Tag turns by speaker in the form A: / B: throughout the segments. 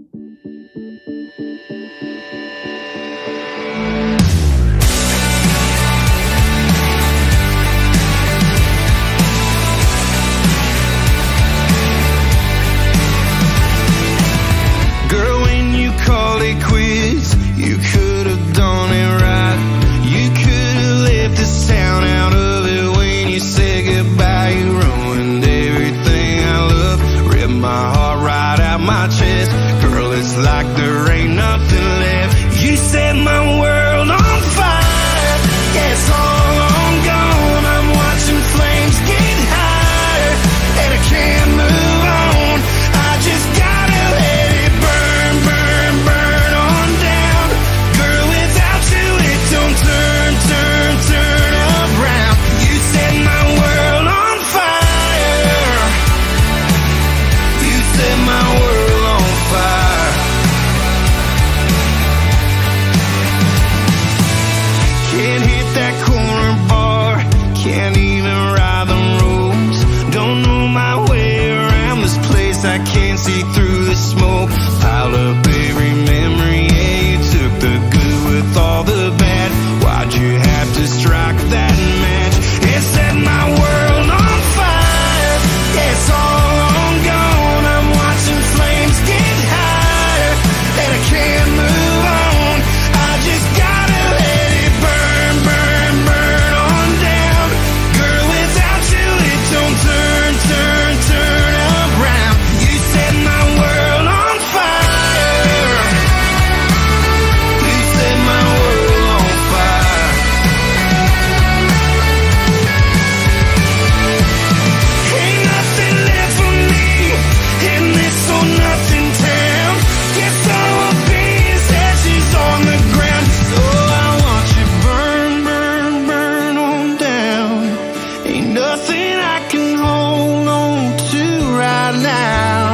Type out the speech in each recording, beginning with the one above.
A: You could have done it right. You could have left this town out of it when you said goodbye. You ruined everything I love, ripped my heart right out my chest. Girl, it's like there ain't nothing left. You set my world on fire. Yeah, it's all on gone. I'm watching flames get higher, and I can't move on. I just gotta let it burn, burn, burn on down. Girl, without you it don't turn, turn, turn around. You set my world on fire. You set my world on fire. Can't hit that corner bar, can't even ride the roads. Don't know my way around this place, I can't see through the smoke. Piled up every memory, yeah, you took the good with all the bad. Why'd you have to strike that match and set my world on fire? Yeah, it's all on gone. I'm watching flames get higher, and I can't move on. I just gotta let it burn, burn, burn on down. Girl, without you it don't turn, turn, turn around. You set my world on fire. You set my world on fire. Ain't nothing left for me in this or nothing town. Guess all I'll be is ashes on the ground. So I want you burn, burn, burn on down. Ain't nothing I can hold on to right now.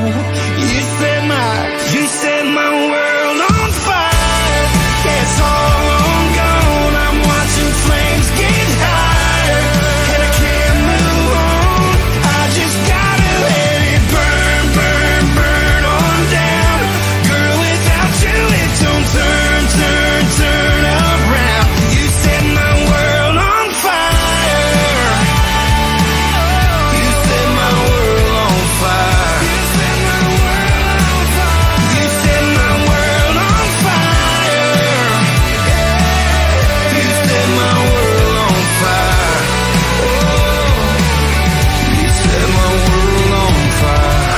A: You set my world on fire. Yeah, it's all on gone. I'm watching flames get higher, and I can't move on. I just gotta let it burn, burn, burn on down. Girl, without you it don't turn, turn, turn around. You set my world on fire. You set my world on fire. You set my world on fire. You set my world on fire. You set my world on fire. Oh, you set my world on fire.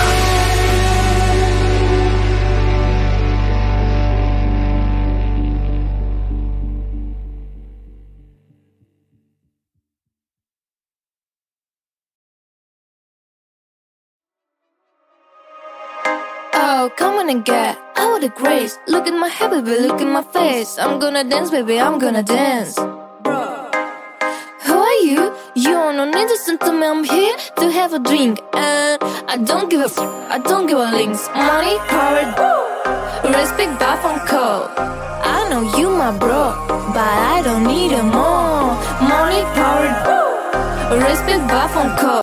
B: Oh, come on and get out of the grace. Look at my hair, baby, look at my face. I'm gonna dance, baby, I'm gonna dance. Who are you? You don't need to listen to me, I'm here to have a drink. And I don't give a I don't give a links. Money, power, respect, buff and code. I know you my bro, but I don't need it more. Money, power, respect, buff and code.